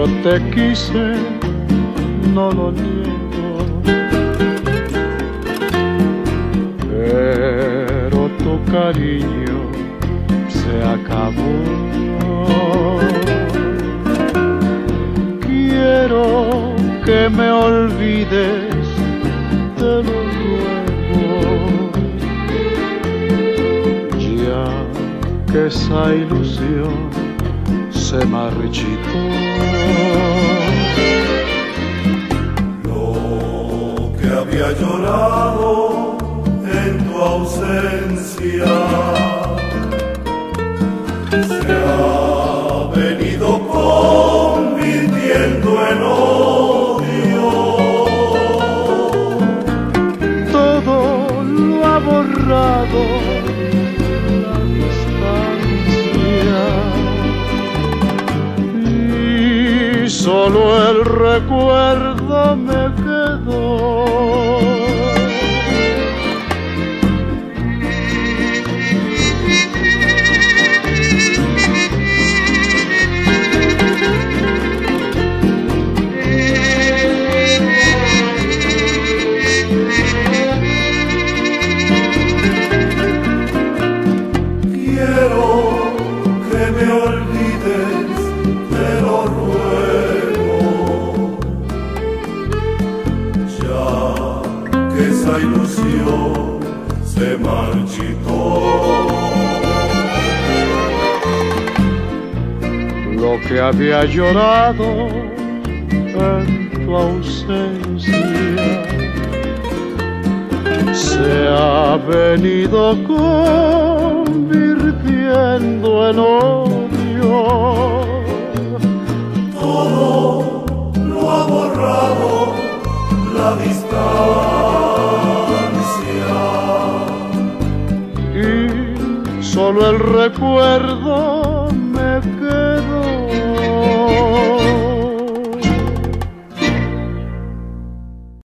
yo te quise, no lo niego, pero tu cariño se acabó. Quiero que me olvides, te lo ruego, ya que esa ilusión se marchitó. Lo que había llorado en tu ausencia se ha venido convirtiendo en odio. Todo lo ha borrado la distancia y solo el recuerdo me quedó. Esa ilusión se marchitó. Lo que había llorado en tu ausencia se ha venido convirtiendo en odio. Todo lo ha borrado la distancia y solo el recuerdo me queda.